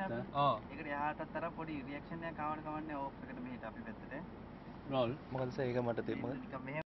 ඔව්. ඒකට එහාටත් අර පොඩි රියැක්ෂන් එකක් ආවම කවන්නේ ඕෆ් එකට මෙහෙට අපි පැත්තට. රෝල්. මොකද සර් ඒක මට නිකන් මෙහෙම